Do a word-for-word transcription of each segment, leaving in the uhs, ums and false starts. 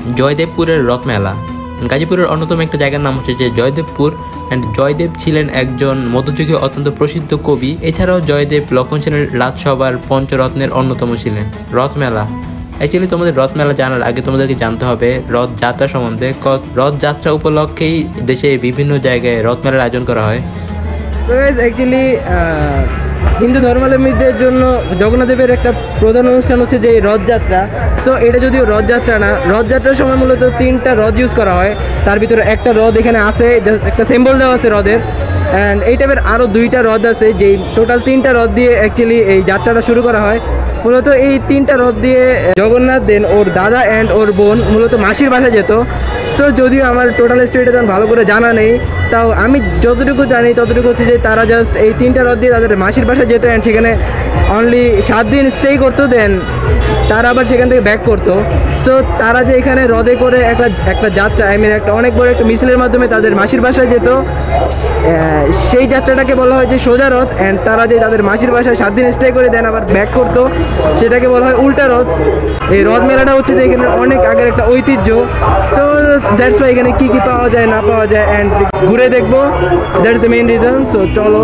জয়দেবপুরের রথ মেলা। গাজীপুরের অন্যতম একটা জায়গার নাম হচ্ছে যে জয়দেবপুর। অ্যান্ড জয়দেব ছিলেন একজন মধ্যযুগীয় অত্যন্ত প্রসিদ্ধ কবি। এছাড়াও জয়দেব লক্ষণ সেনের রাজসভার পঞ্চরত্নের অন্যতম ছিলেন। রথ মেলা অ্যাকচুয়ালি তোমাদের রথ মেলা জানার আগে তোমাদেরকে জানতে হবে রথযাত্রা সম্বন্ধে। রথযাত্রা উপলক্ষেই দেশে বিভিন্ন জায়গায় রথ মেলার আয়োজন করা হয়। তো অ্যাকচুয়ালি হিন্দু ধর্মাবলম্বীদের জন্য জগন্নাথদেবের একটা প্রধান অনুষ্ঠান হচ্ছে যে রথযাত্রা। তো এটা যদিও রথযাত্রা না, রথযাত্রার সময় মূলত তিনটা রথ ইউজ করা হয়। তার ভিতরে একটা রথ এখানে আছে, একটা সিম্বল দেওয়া আছে রথের। অ্যান্ড এই টাইপের আরও দুইটা রথ আছে, যেই টোটাল তিনটা রথ দিয়ে অ্যাকচুয়ালি এই যাত্রাটা শুরু করা হয়। মূলত এই তিনটা রথ দিয়ে জগন্নাথ দেন ওর দাদা অ্যান্ড ওর বোন মূলত মাসির বাসায় যেত। সো যদিও আমার টোটাল স্টোরিটা তেমন ভালো করে জানা নেই, তাও আমি যতটুকু জানি ততটুকু হচ্ছে যে তারা জাস্ট এই তিনটা রথ দিয়ে তাদের মাসির বাসায় যেত অ্যান্ড সেখানে অনলি সাত দিন স্টে করতো, দেন তারা আবার সেখান থেকে ব্যাক করতো। সো তারা যে এখানে রথে করে একটা একটা যাত্রা, আই মিন একটা অনেক বড় একটা মিছিলের মাধ্যমে তাদের মাসির বাসায় যেত, সেই যাত্রাটাকে বলা হয় যে সোজা রথ। অ্যান্ড তারা যে তাদের মাসির বাসায় সাত দিন স্টে করে দেন আবার ব্যাক করতো, সেটাকে বলা হয় উল্টা রথ। এই রথ মেলাটা হচ্ছে যে এখানে অনেক আগের একটা ঐতিহ্য। সো দ্যাটস ওয়াই এখানে কী কী পাওয়া যায় না পাওয়া যায় অ্যান্ড ঘুরে দেখবো, that's the main reason. So চলো।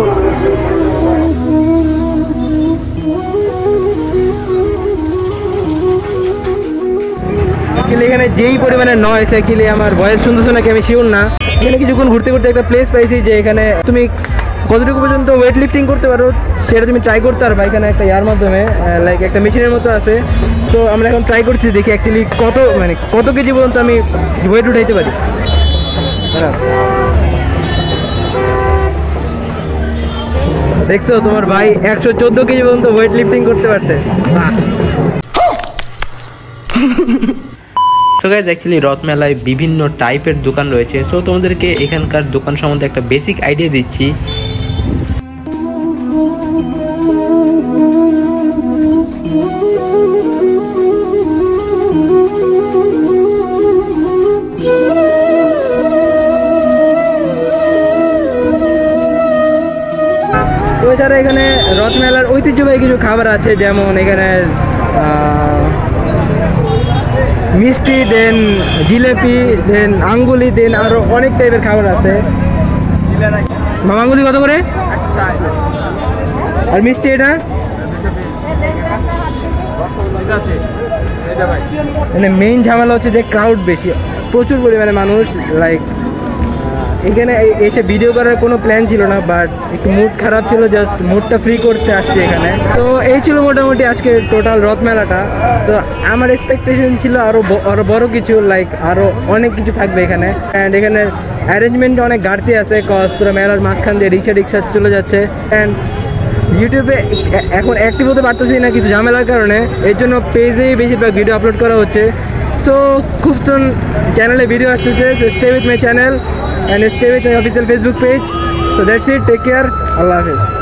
এখানে যেই পরিমাণে নয়েস, অ্যাকচুয়ালি আমার ভয়েস শুনতেছো নাকি আমি শিওর না। এখানে কিছুক্ষণ ঘুরতে ঘুরতে একটা প্লেস পাইছি যে এখানে তুমি কতটুকু পর্যন্ত ওয়েট লিফটিং করতে পারো সেটা তুমি ট্রাই করতে পারবা। এখানে একটা ইয়ার মাধ্যমে লাইক একটা মেশিনের মতো আছে। সো আমরা এখন ট্রাই করছি, দেখি অ্যাকচুয়ালি কত মানে কত কেজি পর্যন্ত আমি ওয়েট উঠাইতে পারি। দেখছো তোমার ভাই একশো চোদ্দো কেজি পর্যন্ত ওয়েট লিফটিং করতে পারছে। সো গাইজ অ্যাকচুয়ালি রথ মেলায় বিভিন্ন টাইপের দোকান রয়েছে। সো তোমাদেরকে এখানকার দোকান সম্বন্ধে একটা বেসিক আইডিয়া দিচ্ছি। তো এছাড়া এখানে রথ মেলার ঐতিহ্যবাহী কিছু খাবার আছে, যেমন এখানে মিষ্টি, দেন জিলেপি, দেন আঙ্গুলি, দেন আরও অনেক টাইপের খাবার আছে। মামা আঙ্গুলি কত করে? আর মিষ্টি এটা মানে মেইন ঝামেলা হচ্ছে যে ক্রাউড বেশি, প্রচুর পরিমাণে মানুষ। লাইক এখানে এসে ভিডিও করার কোনো প্ল্যান ছিল না, বাট একটু মুড খারাপ ছিল, জাস্ট মুডটা ফ্রি করতে আসছি এখানে। তো এই ছিল মোটামুটি আজকে টোটাল রথ মেলাটা। সো আমার এক্সপেকটেশন ছিল আরও আরও বড় কিছু, লাইক আরও অনেক কিছু থাকবে এখানে। অ্যান্ড এখানে অ্যারেঞ্জমেন্টে অনেক ঘাটতি আছে, কজ পুরো মেলার মাঝখান দিয়ে রিক্সা রিক্সা চলে যাচ্ছে। অ্যান্ড ইউটিউবে এখন অ্যাক্টিভ হতে পারতেছি না কিছু ঝামেলার কারণে, এর জন্য পেজেই বেশিরভাগ ভিডিও আপলোড করা হচ্ছে। সো খুব সুন চ্যানেলে ভিডিও আসতেছে। So stay with my channel and stay with my official Facebook page. So that's it. Take care. Allah Hafiz.